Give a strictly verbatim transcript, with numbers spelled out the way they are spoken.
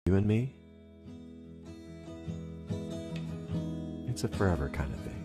You and me, it's a forever kind of thing.